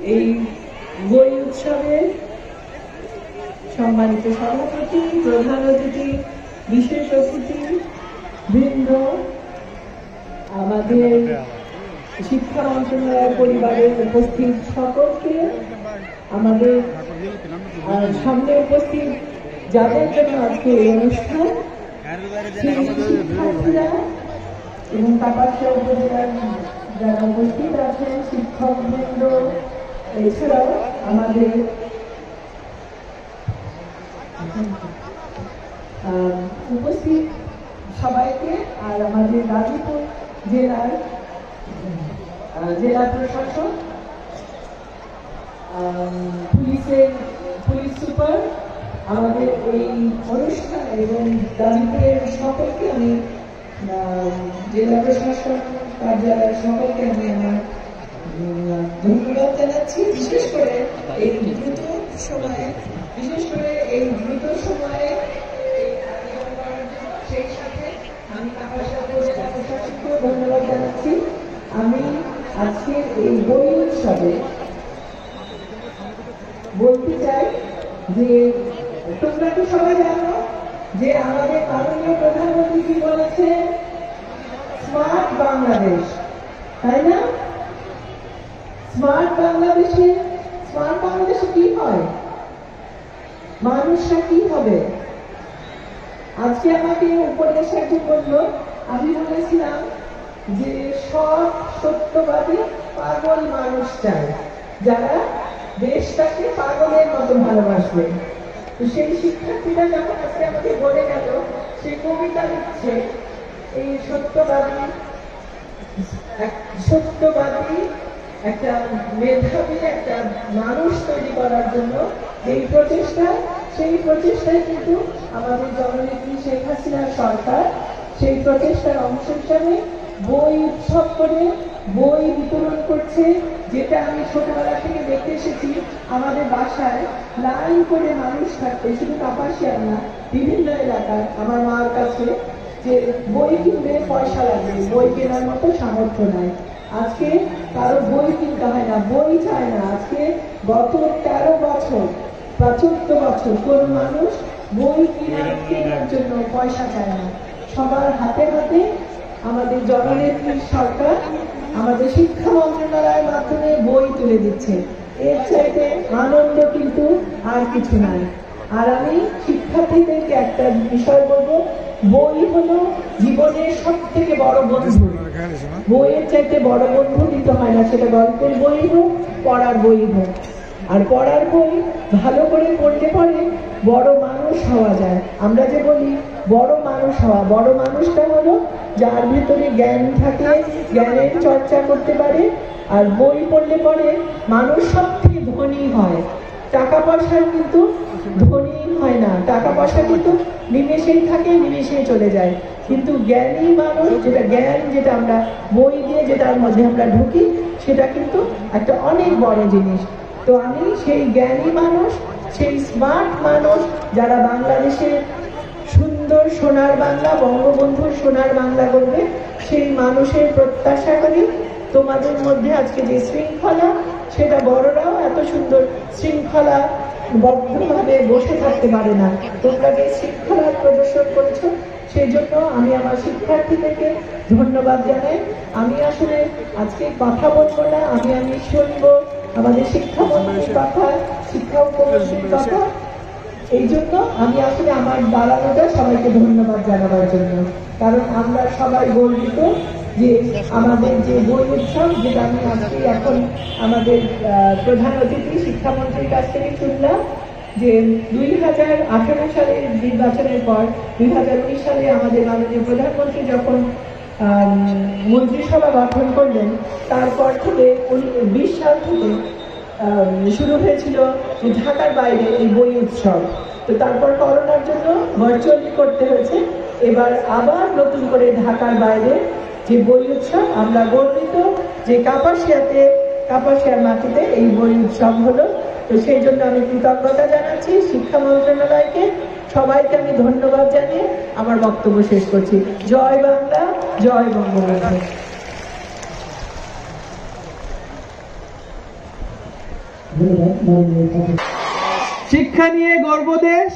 এই বই উৎসবে সম্মানিত সভাপতি, প্রধান অতিথি, বিশেষ অতিথি বৃন্দ, আমাদের শিক্ষা মন্ত্রণালয়ের পরিবারের উপস্থিত সকলকে, আমাদের সামনে উপস্থিত যাদের জন্য আজকে এই অনুষ্ঠান, শিক্ষার্থীরা এবং কাপাসিয়া উপজেলার যারা উপস্থিত আছেন, শিক্ষক বৃন্দ, এছাড়াও আমাদের উপস্থিত সবাইকে, আর আমাদের গাজীপুর জেলার জেলা প্রশাসন, পুলিশ সুপার, আমাদের এই অনুষ্ঠান এবং গাজীপুরের সকলকে আমি জেলা প্রশাসন কার্যালয়ের সকলকে আমি আমার ধন্যবাদ জানাচ্ছি। বিশেষ করে এই দ্রুত সময়ে সেই সাথে আমি কাপাসিয়া জেলা প্রশাসনকেও ধন্যবাদ জানাচ্ছি। আমি আজকের এই বই উৎসবে বলতে চাই যে তোমরা কি সবাই জানো যে আমাদের মাননীয় প্রধানমন্ত্রী কি বলেছে, স্মার্ট বাংলাদেশ, তাই না? স্মার্ট বাংলাদেশে কি হয়, মানুষরা কি হবে? আজকে আমাকে উপন্যাসে একজন বলল, আমি বলেছিলাম যে সব সত্যবাদী পাগল মানুষ চাই, যারা দেশটাকে পাগলের মতো ভালোবাসবে। তো সেই শিক্ষার্থীরা যখন আজকে আমাকে বলে গেল, সে কবিতা লিখছে এই সত্যবাদী একটা মেধাবী একটা মানুষ তৈরি করার জন্য সেই প্রচেষ্টায় কিন্তু আমাদের জননেত্রী শেখ হাসিনার সরকার সেই প্রচেষ্টার অংশ হিসাবে বই উৎসব করে বই বিতরণ করছে, যেটা আমি ছোটবেলা থেকে দেখতে এসেছি। আমাদের বাসায় লাইন করে মানুষ থাকতে, শুধু কাপাসিয়ার না, বিভিন্ন এলাকায় আমার মার কাছে, যে বই কিনবে পয়সা লাগবে, বই কেনার মতো সামর্থ্য নাই। আজকে কারো বই কিনতে হয় না, বই চায় না। আজকে গত 13 বছর বা 14 বছর কোন মানুষ বই কেনার জন্য পয়সা চায় না। সবার হাতে হাতে আমাদের জননেত্রীর সরকার আমাদের শিক্ষা মন্ত্রণালয়ের মাধ্যমে বই তুলে দিচ্ছে। এর চাইতে আনন্দ কিন্তু আর কিছু নাই। আর আমি শিক্ষার্থীদেরকে একটা বিষয় বলবো, বই হলো জীবনের সব থেকে বড় বন্ধু। বইয়ের চাইতে বড় বন্ধু দিতে হয় না, সেটা গল্পের বই হোক, পড়ার বই হোক। আর পড়ার বই ভালো করে পড়লে পরে বড় মানুষ হওয়া যায়। আমরা যে বলি বড় মানুষ হওয়া, বড় মানুষটা হলো যার ভিতরে জ্ঞান থাকে, জ্ঞানের চর্চা করতে পারে। আর বই পড়লে পরে মানুষ সব থেকে ধনী হয়। টাকা পয়সার কিন্তু ধনী হয় না, টাকা পয়সা কিন্তু নিমেষেই থাকে, নিমেষেই চলে যায়। কিন্তু জ্ঞানী মানুষ, যেটা আমরা বই দিয়ে যেটার মধ্যে আমরা ঢুকি, সেটা কিন্তু একটা অনেক বড় জিনিস। তো আমি সেই জ্ঞানী মানুষ, সেই স্মার্ট মানুষ, যারা বাংলাদেশের সুন্দর সোনার বাংলা, বঙ্গবন্ধুর সোনার বাংলা করবে, সেই মানুষের প্রত্যাশা করি। তোমাদের মধ্যে আজকে যে শৃঙ্খলা, সেটা বড়রাও এত সুন্দর শৃঙ্খলা বদ্ধভাবে বসে থাকতে পারে না। তোমরা যে শৃঙ্খলার প্রদর্শন করেছো, সেই জন্য আমি আমার শিক্ষার্থীদেরকে ধন্যবাদ জানাই। আমি আসলে আজকে কথা বলবো না, আমি শুনবো আমাদের শিক্ষামন্ত্রীর কথা, শিক্ষা উপমন্ত্রীর কথা। এই জন্য আমি আসলে আমার দাঁড়ানোটা সবাইকে ধন্যবাদ জানাবার জন্য, কারণ আমরা সবাই গর্বিত যে আমাদের যে বই উৎসব, যেটা আমি আজকে এখন আমাদের প্রধান অতিথি শিক্ষামন্ত্রীর কাছ থেকে শুনলাম, যে 2018 সালের নির্বাচনের পর 2019 সালে আমাদের মাননীয় প্রধানমন্ত্রী যখন মন্ত্রিসভা গঠন করলেন, তারপর থেকে 20 সাল থেকে শুরু হয়েছিল ঢাকার বাইরে এই বই উৎসব। তো তারপর করোনার জন্য ভার্চুয়ালি করতে হয়েছে। এবার আবার নতুন করে ঢাকার বাইরে যে বই উৎসব, আমরা গর্বিত যে কাপাসিয়ার মাটিতে এই বই উৎসব হলো। তো সেই জন্য আমি কৃতজ্ঞতা জানাচ্ছি শিক্ষা মন্ত্রণালয়কে, সবাইকে আমি ধন্যবাদ জানিয়ে আমার বক্তব্য শেষ করছি। জয় বাংলা, জয় বঙ্গবন্ধু। শিক্ষা নিয়ে গর্ব দেশ।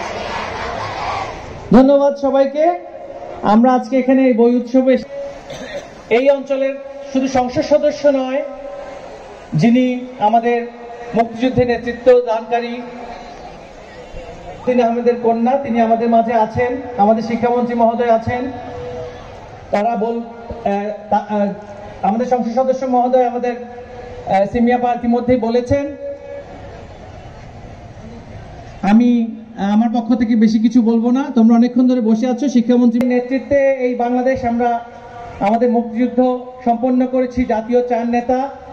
ধন্যবাদ সবাইকে। আমরা আজকে এখানে এই বই উৎসবে এই অঞ্চলের শুধু সংসদ সদস্য নয়, যিনি আমাদের মুক্তিযুদ্ধে নেতৃত্ব দানকারী তিনি আহমেদের কন্যা, তিনি আমাদের মাঝে আছেন, আমাদের শিক্ষামন্ত্রী মহোদয় আছেন। তারা আমাদের সংসদ সদস্য মহোদয় আমাদের সিমিয়াপা ইতিমধ্যেই বলেছেন। আমি আমার পক্ষ থেকে বেশি কিছু বলবো না, তোমরা অনেকক্ষণ ধরে বসে আছো। শিক্ষামন্ত্রীর নেতৃত্বে এই বাংলাদেশ আমরা আমাদের মুক্তিযুদ্ধ সম্পন্ন করেছি। জাতীয় চার নেতা